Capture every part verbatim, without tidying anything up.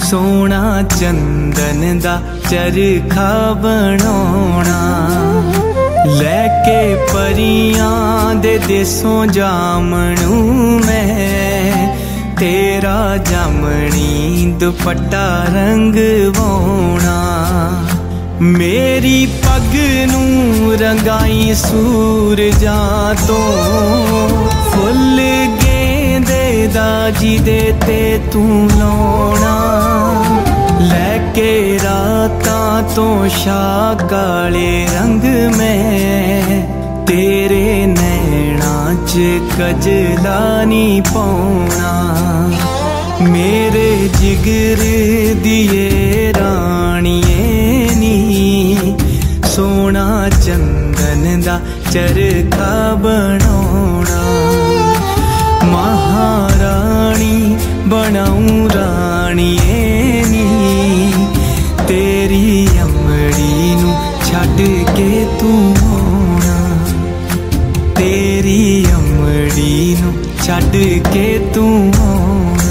सोना चंदन दा चरखा बनाना, लैके परियां दे देसों जामनू मैं तेरा जामनी दुपट्टा रंगवाना। मेरी पग नू रंगाई सूरजां तो फुल गेंदे दा जिदे ते तू लाउणा, लैके रातां तो शाह काले रंग में तेरे नैना च कजला नी पाउणा। मेरे जिगर दिए राणिए नी सोना चंदन दा चरखा बनाउणा, महारानी बनाऊं राणिए नी तेरी अमड़ी नू छड्ड के तू आउणा, तेरी अमड़ी नू छड्ड के तू आउणा।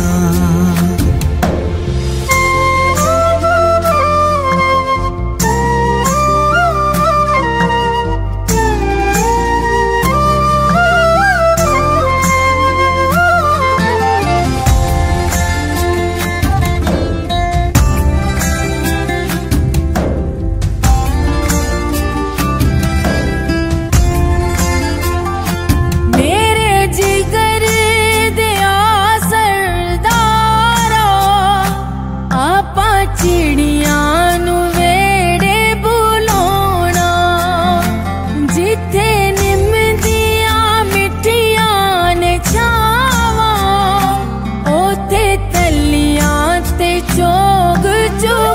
चिड़ियां नू वेड़े बुलाउणा, जिथे निम्दियां मिठियां ने छावां, ओथे तलियां ते चोग चो